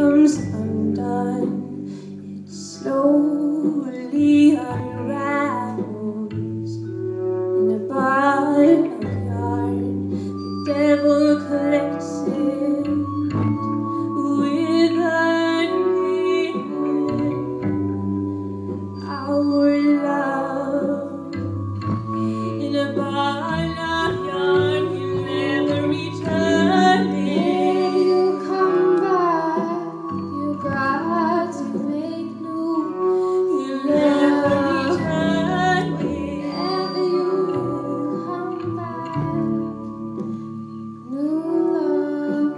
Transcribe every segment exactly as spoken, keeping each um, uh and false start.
comes undone, it slowly unravels. In a ball of yarn, the devil collects it with agreement. Our love in a ball of yarn will never return. If you come back, you got to make new. You'll never return. Whenever you come back, new love.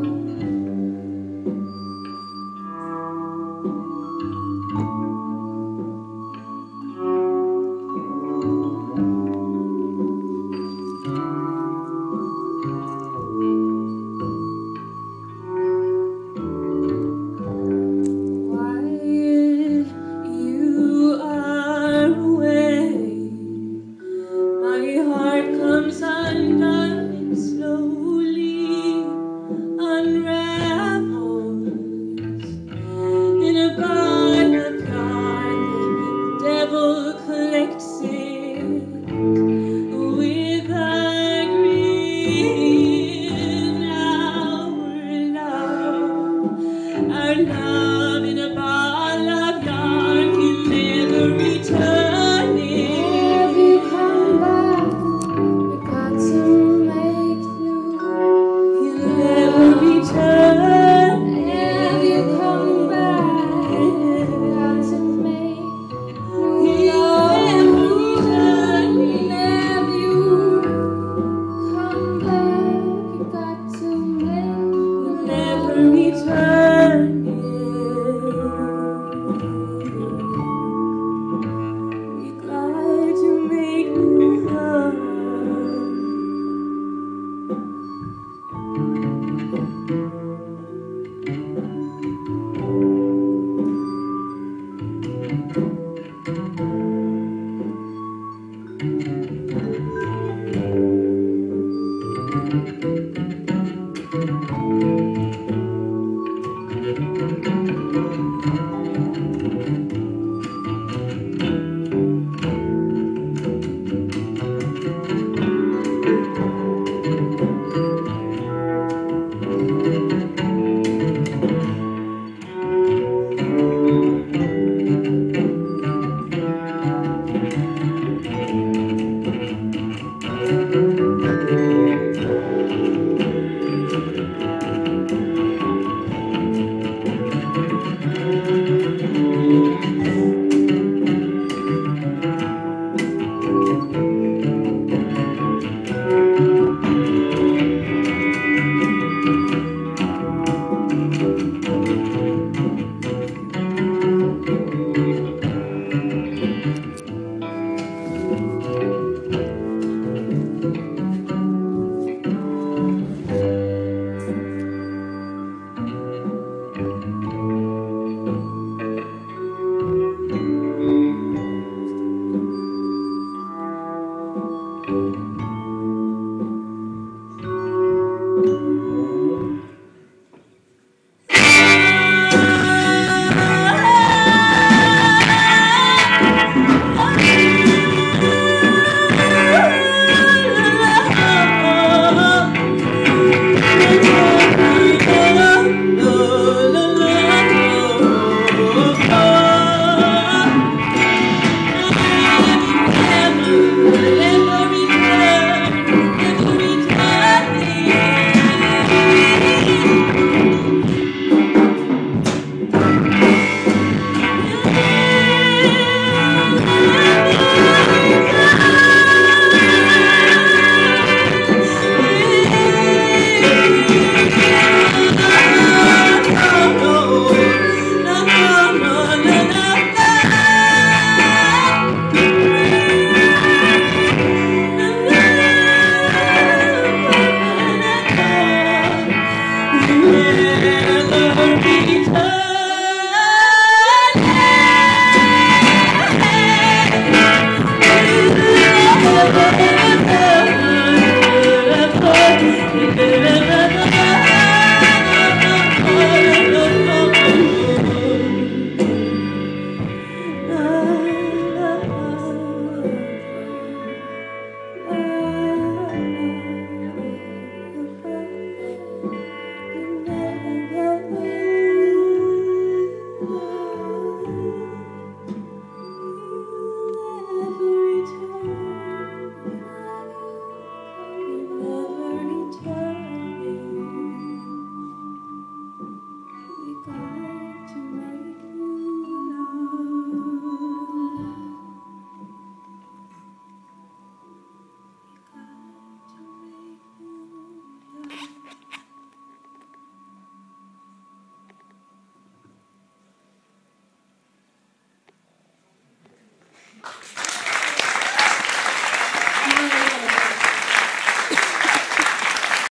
While you are away, my heart comes undone and slowly unravels. In a ball of yarn, the devil collects it with a grin. Our love, our love in a ball of yarn will never return. If you come back, we got to make new. You'll never return. If you come back, we got to make new. You'll never return. Whenever you come back, you got to make. You'll never return. We got to make new love.